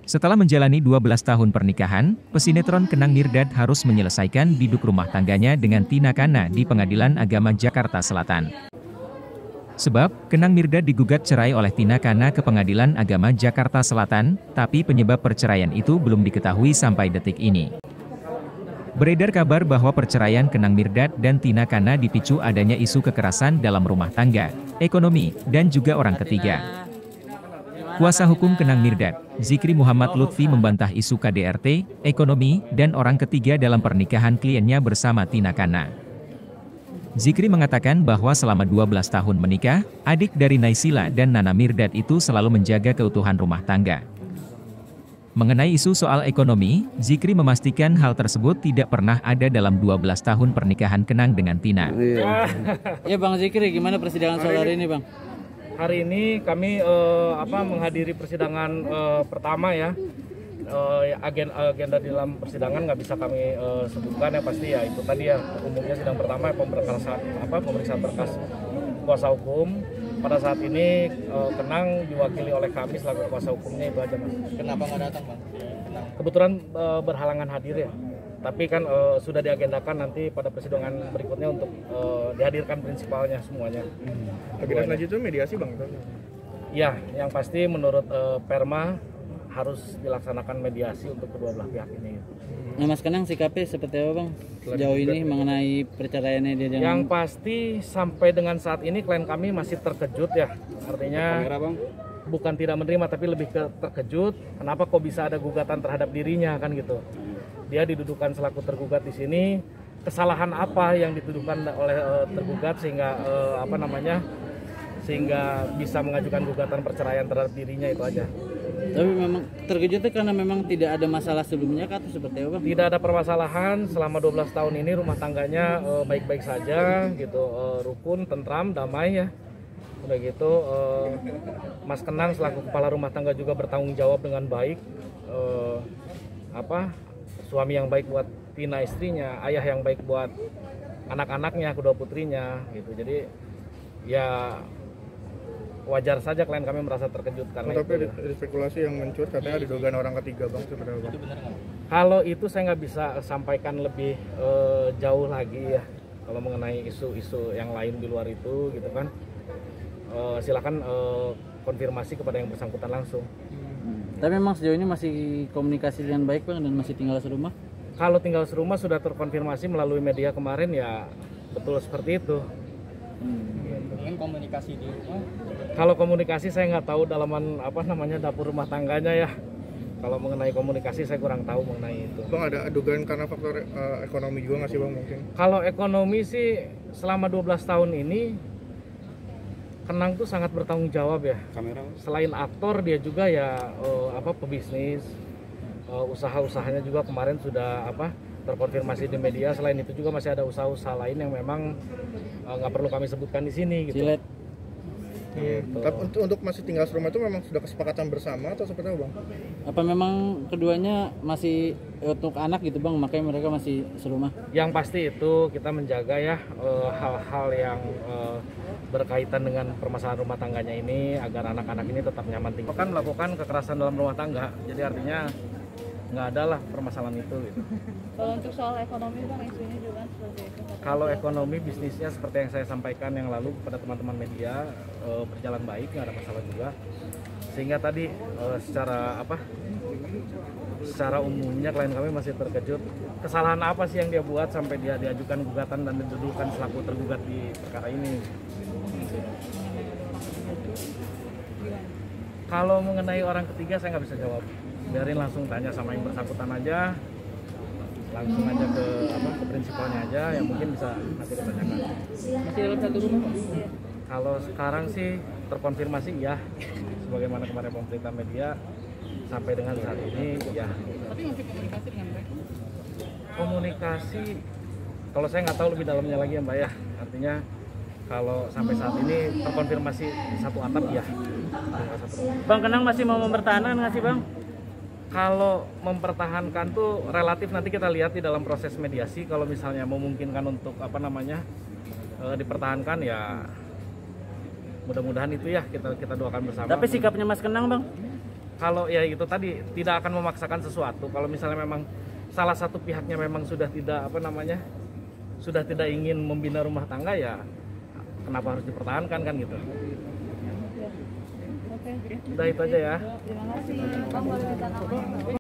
Setelah menjalani 12 tahun pernikahan, pesinetron Kenang Mirdad harus menyelesaikan biduk rumah tangganya dengan Tina Kana di Pengadilan Agama Jakarta Selatan. Sebab, Kenang Mirdad digugat cerai oleh Tina Kana ke Pengadilan Agama Jakarta Selatan, tapi penyebab perceraian itu belum diketahui sampai detik ini. Beredar kabar bahwa perceraian Kenang Mirdad dan Tina Kana dipicu adanya isu kekerasan dalam rumah tangga, ekonomi, dan juga orang ketiga. Kuasa hukum Kenang Mirdad, Zikri Muhammad Lutfi membantah isu KDRT, ekonomi, dan orang ketiga dalam pernikahan kliennya bersama Tina Kana. Zikri mengatakan bahwa selama 12 tahun menikah, adik dari Naysila dan Nana Mirdad itu selalu menjaga keutuhan rumah tangga. Mengenai isu soal ekonomi, Zikri memastikan hal tersebut tidak pernah ada dalam 12 tahun pernikahan Kenang dengan Tina. Ya Bang Zikri, gimana persidangan soal hari ini Bang? Hari ini kami menghadiri persidangan pertama ya. Agenda di dalam persidangan nggak bisa kami sebutkan, yang pasti ya itu tadi ya, umumnya sidang pertama pemeriksaan berkas kuasa hukum. Pada saat ini Kenang diwakili oleh kami selaku kuasa hukumnya, itu aja Mas. Kenapa nggak datang Bang? Kebetulan berhalangan hadir ya. Tapi kan sudah diagendakan nanti pada persidangan berikutnya untuk dihadirkan prinsipalnya semuanya. Agenda selanjutnya mediasi Bang? Ya, yang pasti menurut Perma harus dilaksanakan mediasi untuk kedua belah pihak ini. Nah Mas Kenang sikapnya seperti apa Bang sejauh ini mengenai perceraiannya dia dengan... Yang pasti sampai dengan saat ini klien kami masih terkejut ya. Artinya bukan tidak menerima tapi lebih ke terkejut. Kenapa kok bisa ada gugatan terhadap dirinya kan gitu. Dia didudukan selaku tergugat di sini. Kesalahan apa yang dituduhkan oleh tergugat sehingga sehingga bisa mengajukan gugatan perceraian terhadap dirinya, itu aja. Tapi memang terkejutnya karena memang tidak ada masalah sebelumnya atau seperti apa? Tidak ada permasalahan selama 12 tahun ini, rumah tangganya baik-baik saja gitu, rukun, tentram, damai ya. Udah gitu Mas Kenang selaku kepala rumah tangga juga bertanggung jawab dengan baik, suami yang baik buat Tina istrinya, ayah yang baik buat anak-anaknya, kedua putrinya gitu. Jadi ya wajar saja klien kami merasa terkejut karena tapi itu. Ada spekulasi yang mencuat katanya ada dugaan orang ketiga Bang, sebenarnya Bang. Itu benar nggak? Kalau itu saya nggak bisa sampaikan lebih jauh lagi ya. Kalau mengenai isu-isu yang lain di luar itu gitu kan, silakan konfirmasi kepada yang bersangkutan langsung. Tapi memang sejauh ini masih komunikasi dengan baik Bang dan masih tinggal serumah? Kalau tinggal serumah sudah terkonfirmasi melalui media kemarin ya, betul seperti itu. Dengan komunikasi di rumah? Kalau komunikasi saya nggak tahu dalaman dapur rumah tangganya ya. Kalau mengenai komunikasi saya kurang tahu mengenai itu. Bang, ada dugaan karena faktor ekonomi juga nggak sih Bang mungkin? Kalau ekonomi sih selama 12 tahun ini Kenang tuh sangat bertanggung jawab ya. Selain aktor dia juga ya pebisnis, usaha-usahanya juga kemarin sudah terkonfirmasi di media. Selain itu juga masih ada usaha-usaha lain yang memang nggak perlu kami sebutkan di sini gitu. Cilet. Gitu. Tapi untuk masih tinggal serumah itu memang sudah kesepakatan bersama atau seperti apa Bang? Apa memang keduanya masih untuk anak gitu Bang, makanya mereka masih serumah? Yang pasti itu kita menjaga ya hal-hal yang berkaitan dengan permasalahan rumah tangganya ini agar anak-anak ini tetap nyaman tinggal. Kan melakukan kekerasan dalam rumah tangga, jadi artinya nggak ada lah permasalahan itu gitu. Kalau untuk soal ekonomi Bang, isunya juga seperti itu. Kalau ekonomi bisnisnya seperti yang saya sampaikan yang lalu kepada teman-teman media, berjalan baik, nggak ada masalah juga. Sehingga tadi secara umumnya klien kami masih terkejut. Kesalahan apa sih yang dia buat sampai dia diajukan gugatan dan didudukan selaku tergugat di perkara ini? Kalau mengenai orang ketiga saya nggak bisa jawab. Biarin langsung tanya sama yang bersangkutan aja, langsung aja ke prinsipalnya aja yang mungkin bisa nanti ditanyakan. Masih dalam satu rumah? Kalau sekarang sih terkonfirmasi ya, sebagaimana kemarin pemberitaan media sampai dengan saat ini ya. Tapi masih komunikasi dengan baik? Komunikasi, kalau saya nggak tahu lebih dalamnya lagi ya Mbak ya. Artinya kalau sampai saat ini terkonfirmasi satu atap ya. Bang Kenang masih mau mempertahankan nggak sih Bang? Kalau mempertahankan tuh relatif nanti kita lihat di dalam proses mediasi. Kalau misalnya memungkinkan untuk dipertahankan ya mudah-mudahan itu ya kita doakan bersama. Tapi sikapnya Mas Kenang Bang? kalau ya itu tadi tidak akan memaksakan sesuatu. Kalau misalnya memang salah satu pihaknya memang sudah tidak sudah tidak ingin membina rumah tangga, ya kenapa harus dipertahankan kan gitu. Oke. Udah itu aja ya. Terima kasih. Bang, boleh minta namanya?